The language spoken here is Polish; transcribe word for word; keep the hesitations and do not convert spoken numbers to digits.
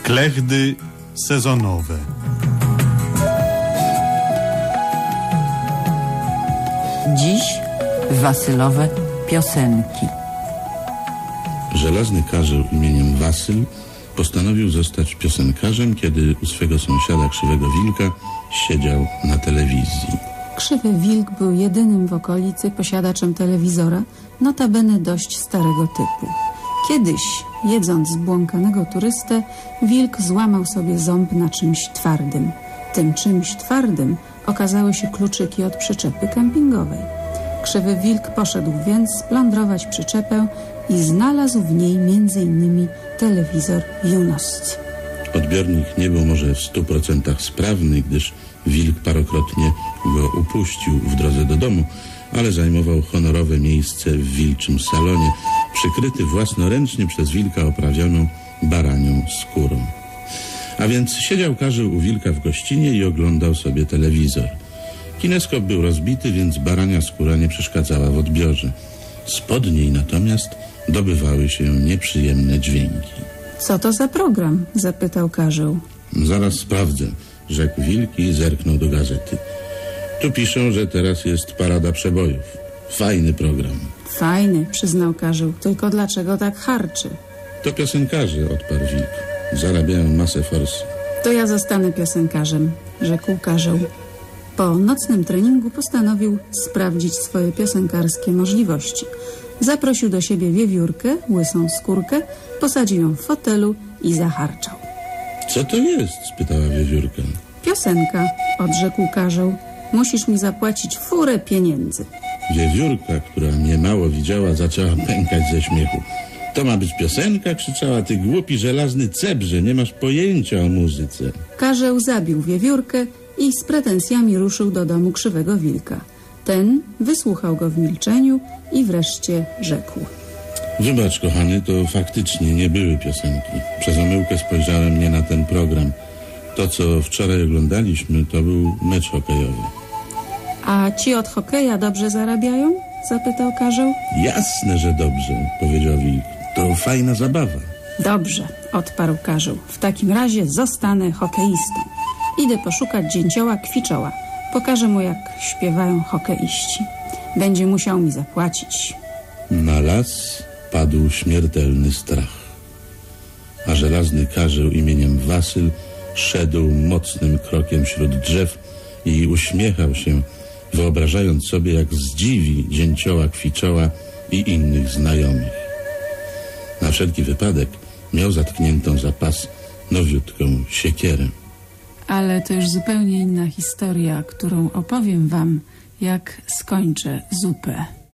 Klechdy sezonowe. Dziś wasylowe piosenki. Żelazny karzeł imieniem Wasyl postanowił zostać piosenkarzem, kiedy u swego sąsiada Krzywego Wilka siedział na telewizji. Krzywy Wilk był jedynym w okolicy posiadaczem telewizora, notabene dość starego typu. Kiedyś, jedząc zbłąkanego turystę, Wilk złamał sobie ząb na czymś twardym. Tym czymś twardym okazały się kluczyki od przyczepy kempingowej. Krzywy Wilk poszedł więc splądrować przyczepę i znalazł w niej między innymi telewizor Junost. Odbiornik nie był może w stu procentach sprawny, gdyż Wilk parokrotnie go upuścił w drodze do domu, ale zajmował honorowe miejsce w wilczym salonie, przykryty własnoręcznie przez Wilka oprawioną baranią skórą. A więc siedział karzeł u Wilka w gościnie i oglądał sobie telewizor. Kineskop był rozbity, więc barania skóra nie przeszkadzała w odbiorze. Spod niej natomiast dobywały się nieprzyjemne dźwięki. Co to za program? Zapytał karzeł. Zaraz sprawdzę, rzekł Wilk i zerknął do gazety. Tu piszą, że teraz jest parada przebojów. Fajny program. Fajny, przyznał karzeł. Tylko dlaczego tak harczy? To piosenkarze, odparł Wilk. Zarabiają masę forsy. To ja zostanę piosenkarzem, rzekł karzeł. Po nocnym treningu postanowił sprawdzić swoje piosenkarskie możliwości. Zaprosił do siebie wiewiórkę, łysą skórkę, posadził ją w fotelu i zaharczał. Co to jest? Spytała wiewiórka. Piosenka, odrzekł karzeł. Musisz mi zapłacić furę pieniędzy. Wiewiórka, która niemało widziała, zaczęła pękać ze śmiechu. To ma być piosenka? Krzyczała. Ty głupi żelazny cebrze, nie masz pojęcia o muzyce. Karzeł zabił wiewiórkę i z pretensjami ruszył do domu Krzywego Wilka. Ten wysłuchał go w milczeniu i wreszcie rzekł. Wybacz, kochany, to faktycznie nie były piosenki. Przez omyłkę spojrzałem nie na ten program. To, co wczoraj oglądaliśmy, to był mecz hokejowy. A ci od hokeja dobrze zarabiają? Zapytał karzeł. Jasne, że dobrze, powiedział Wilk. To fajna zabawa. Dobrze, odparł karzeł. W takim razie zostanę hokeistą. Idę poszukać dzięcioła Kwiczoła. Pokażę mu, jak śpiewają hokeiści. Będzie musiał mi zapłacić. Na las padł śmiertelny strach. A żelazny karzeł imieniem Wasyl szedł mocnym krokiem wśród drzew i uśmiechał się, wyobrażając sobie, jak zdziwi dzięcioła Kwiczoła i innych znajomych. Na wszelki wypadek miał zatkniętą za pas nowiutką siekierę. Ale to już zupełnie inna historia, którą opowiem wam, jak skończę zupę.